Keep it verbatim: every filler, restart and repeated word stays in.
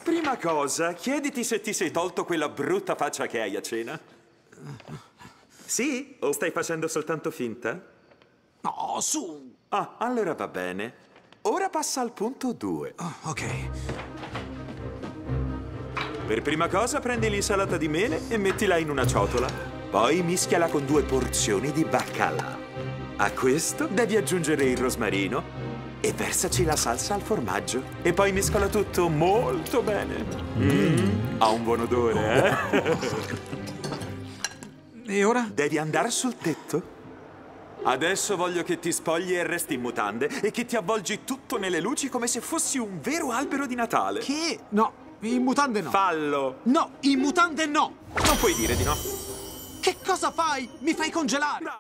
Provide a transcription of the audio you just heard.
Prima cosa, chiediti se ti sei tolto quella brutta faccia che hai a cena. Sì? O stai facendo soltanto finta? No, su! Ah, allora va bene. Ora passa al punto due. Oh, ok. Per prima cosa prendi l'insalata di mele e mettila in una ciotola. Poi mischiala con due porzioni di baccalà. A questo devi aggiungere il rosmarino e versaci la salsa al formaggio. E poi mescola tutto molto bene. Mm. Ha un buon odore, eh? E ora? Devi andare sul tetto. Adesso voglio che ti spogli e resti in mutande e che ti avvolgi tutto nelle luci come se fossi un vero albero di Natale. Che? No, in mutande no. Fallo! No, in mutande no! Non puoi dire di no. Che cosa fai? Mi fai congelare!